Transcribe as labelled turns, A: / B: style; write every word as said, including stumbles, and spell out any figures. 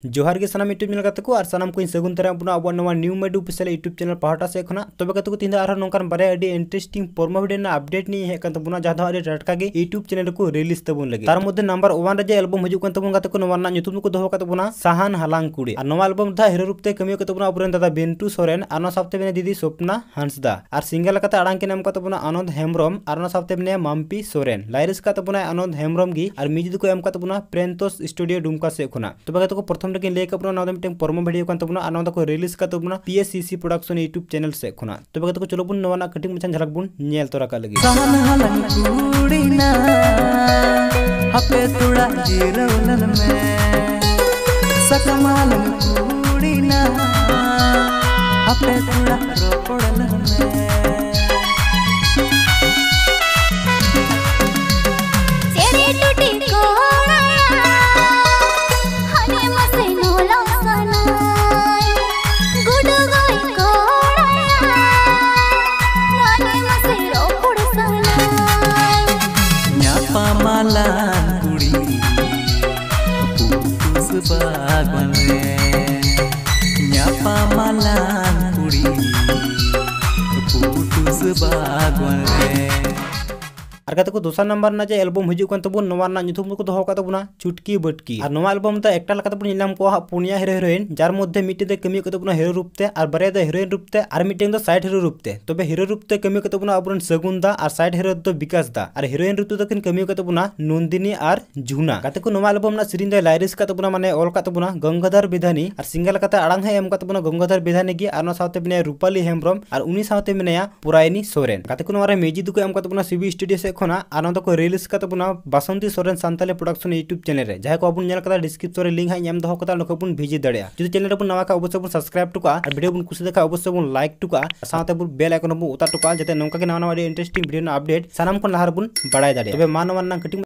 A: जोहार के सानाम YouTube channel को और सानाम को सगुन तरह बुना अब नवा new made official YouTube channel पहाटा से खना तबे कतको तीन आर नोंकान बारे अडी इंटरेस्टिंग पोरमा वीडियो ना अपडेट नी है कन तबुना जहां अडी टटका गे यूट्यूब चैनल को रिलीज तबुन लगे तार मध्ये नंबर वन रे जे एल्बम हजू कन तबुन कतको नवा ना ᱧᱩᱛᱩᱢ को दोहो कतबुना साहान हालांग कुड़ी और नवा एल्बम दा हीरो रूप ते कमियो कतबुना अबरेन दादा बेंटू सोरेन आनो साथते बने दीदी स्वप्ना हंसदा और सिंगल कता अड़ांग के नाम कतबुना आनंद हेमब्रम आनो साथते बने माम्पी सोरेन लाइरिस कतबुना आनंद हेमब्रम गी और म्यूजिक को एम कतबुना प्रेंतोस स्टूडियो डुमका से खना तबे कतको प्रथम रे ले कबुना मिटeng pormo video kan tabuna ana ko release ka tabuna P S C C production YouTube channel se khuna tobe ka cholo bun nawana cutting machan jhalak bun nyel tora ka lagi
B: sahan halan kudina hape tuda jirawlan me sakamalan kudina hape tuda ropodalan me Pamalan kudi putus baguan re nyapa malan kudi putus baguan re
A: और कतको दूसरा number ना जे album हजू कन तबुन नवा ना ᱧᱩᱛᱩᱢ को दोहो कतबुना चुटकी बटकी और नवा एल्बम ता एकटा लकतबुन इलाम को पुनिया हीरो हीरोइन जार मध्ये मिटे दे कमी कतबुना हीरो रूपते और बारे द हीरोइन रूपते और मिटेंग दो साइड हीरो रूपते तबे हीरो रूपते कमी कतबुना अबरन सगुनदा और साइड हीरो दो विकास दा और हीरोइन रूपते दो किन कमी कतबुना नंदिनी और जुना कतको नवा एल्बम ना सिरिन दे लाइरिस कतबुना माने ऑल कतबुना गंगाधर विधानी और सिंगल कता अड़ांग है एम कतबुना गंगाधर विधानी गी और साथते बने रूपाली हेमब्रम और उनी साथते बनेया पुरायनी सोरेन कतको नवा म्यूजिक को एम कतबुना सीबी स्टूडियो से खना आनंद को रिलीज कतबुना Basanti Soren Santali production YouTube channel रे जहां को अपन नेल कता डिस्क्रिप्शन रे लिंक है एम दोहो कता लोक अपन भिजी दड़िया जदि चैनल अपन नवा का अवश्य अपन सब्सक्राइब टुका और वीडियो अपन कुछ देखा अवश्य अपन लाइक टुका साथे अपन बेल आइकन अपन उतार टुका जते नौका के नवा नवा इंटरेस्टिंग वीडियो ना अपडेट सानाम को लहार अपन बड़ाय दड़िया तबे मानवन ना कटिंग